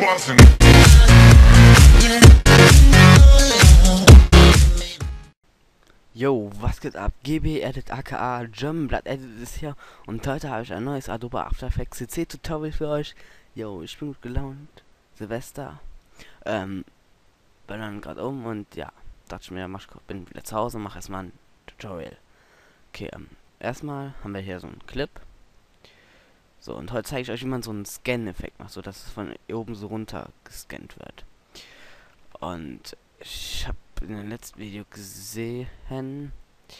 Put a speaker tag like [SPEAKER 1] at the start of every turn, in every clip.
[SPEAKER 1] Yo, was geht ab? GB Edit aka German Blood Edit ist hier und heute habe ich ein neues Adobe After Effects CC Tutorial für euch. Yo, ich bin gut gelaunt. Silvester. Bin dann gerade und ja, dachte ich mir, bin wieder zu Hause, mache erstmal ein Tutorial. Okay, erstmal haben wir hier so einen Clip. So, und heute zeige ich euch, wie man so einen Scan-Effekt macht, so dass es von oben so runter gescannt wird. Und ich habe in dem letzten Video gesehen,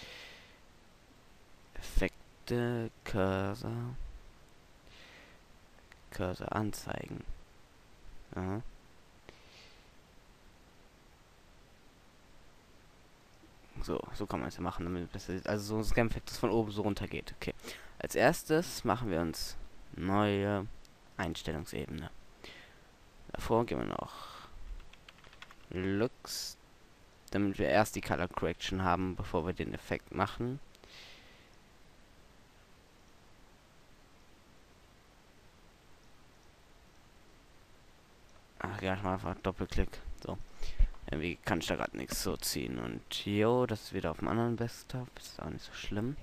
[SPEAKER 1] Effekte, Cursor anzeigen. Aha. So kann man es ja machen, damit es besser sieht. Also so ein Scan-Effekt, das von oben so runter geht. Okay. Als erstes machen wir uns neue Einstellungsebene. Davor gehen wir noch Looks, damit wir erst die Color Correction haben, bevor wir den Effekt machen. Ach ja, ich mache einfach Doppelklick. So. Irgendwie kann ich da gerade nichts so ziehen. Und jo, das ist wieder auf dem anderen Desktop. Ist auch nicht so schlimm.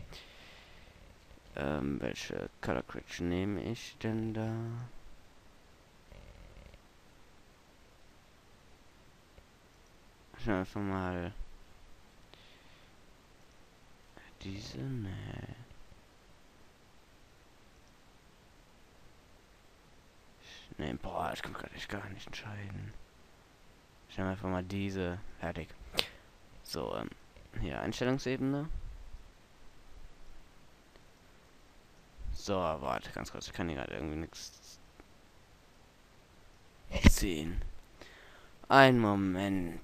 [SPEAKER 1] Welche Color Correction nehme ich denn da? Ich nehme einfach mal diese, ne. Ne, boah, ich kann gerade gar nicht entscheiden. Ich nehme einfach mal diese. Fertig. So, hier Einstellungsebene. So, warte, ganz kurz. Ich kann hier gerade irgendwie nichts sehen. Ein Moment.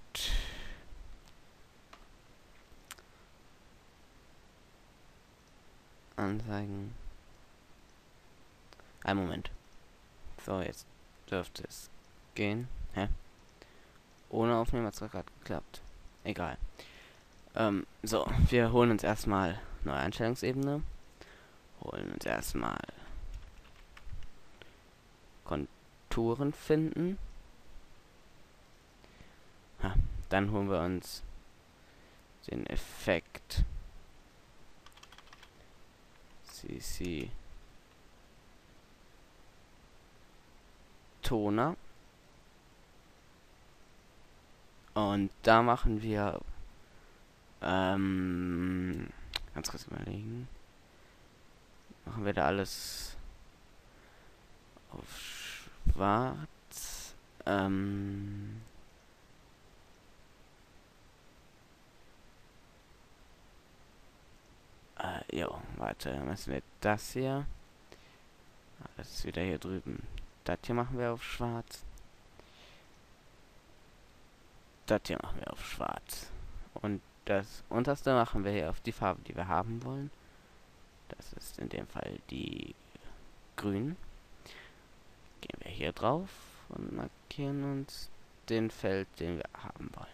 [SPEAKER 1] Anzeigen. Ein Moment. So, jetzt dürfte es gehen. Hä? Ohne Aufnehmen hat es gerade geklappt. Egal. So, wir holen uns erstmal neue Einstellungsebene. Holen uns erstmal Konturen finden. Ha, dann holen wir uns den Effekt CC Toner. Und da machen wir ganz kurz überlegen. Machen wir da alles auf schwarz. Jo, warte, müssen wir das hier. Das ist wieder hier drüben. Das hier machen wir auf schwarz. Das hier machen wir auf schwarz. Und das unterste machen wir hier auf die Farbe, die wir haben wollen. Das ist in dem Fall die grün. Gehen wir hier drauf und markieren uns den Feld, den wir haben wollen.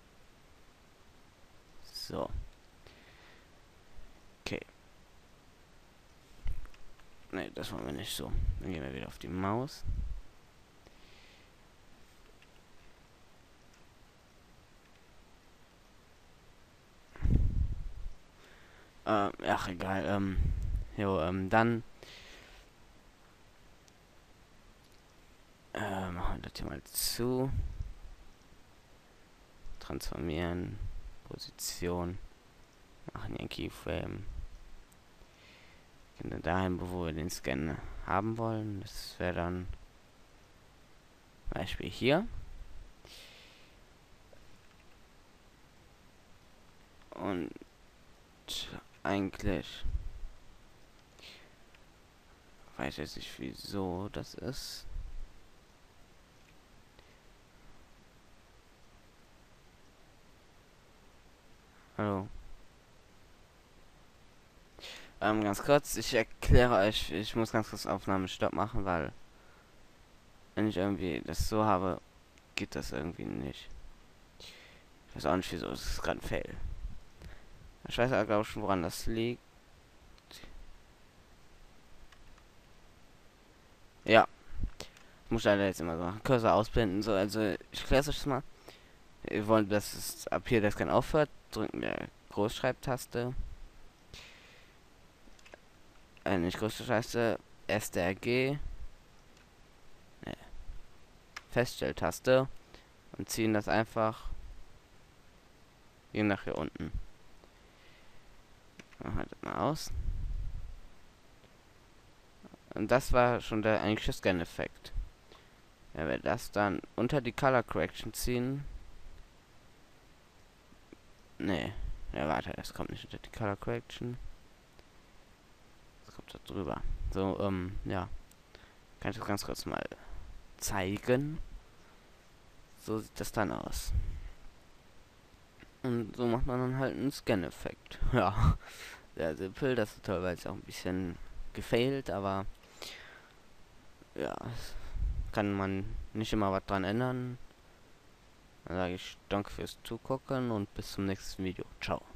[SPEAKER 1] So. Okay. Ne, das wollen wir nicht so. Dann gehen wir wieder auf die Maus. Ach, egal. Jo, dann machen wir das hier mal zu. Transformieren. Position. Machen hier einen Keyframe. Gehen dann dahin, wo wir den Scan haben wollen. Das wäre dann Beispiel hier. Und eigentlich weiß ich nicht, wieso das ist. Hallo. Ganz kurz, ich erkläre euch, ich muss ganz kurz Aufnahmestopp machen, weil wenn ich irgendwie das so habe, geht das irgendwie nicht. Ich weiß auch nicht wieso, es ist gerade ein Fail. Ich weiß aber glaube ich schon, woran das liegt. Ja. Muss leider jetzt immer so machen. Cursor ausblenden, so, also ich erkläre euch das mal. Wir wollen, dass es ab hier das Scan aufhört. Drücken wir Großschreibtaste. Nicht Großschreibtaste, STRG. Ne, Feststelltaste. Und ziehen das einfach hier nach hier unten. Machen wir das mal aus. Und das war schon der eigentliche Scan-Effekt. Wenn wir das dann unter die Color Correction ziehen. Nee. Ja, warte, das kommt nicht unter die Color Correction. Das kommt da drüber. So, ja. Kann ich das ganz kurz mal zeigen. So sieht das dann aus. Und so macht man dann halt einen Scan-Effekt. Ja. Sehr simpel, das ist teilweise auch ein bisschen gefailt, aber ja, kann man nicht immer was dran ändern. Dann sage ich danke fürs Zugucken und bis zum nächsten Video. Ciao.